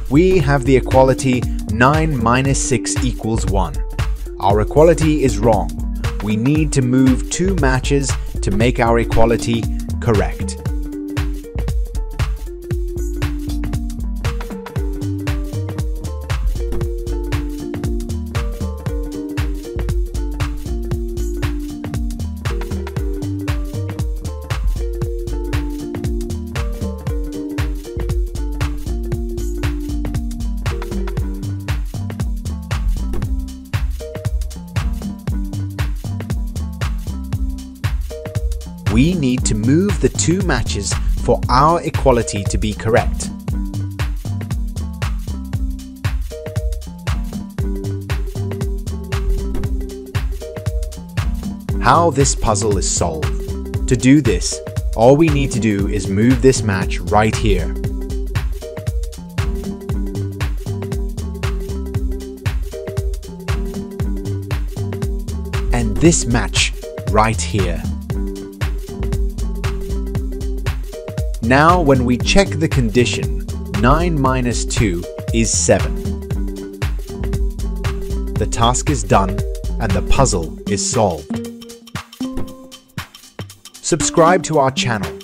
We have the equality 9 minus 6 equals 1. Our equality is wrong. We need to move 2 matches to make our equality correct. We need to move the 2 matches for our equality to be correct. How this puzzle is solved. To do this, all we need to do is move this match right here. And this match right here. Now when we check the condition, 9 minus 2 is 7. The task is done and the puzzle is solved. Subscribe to our channel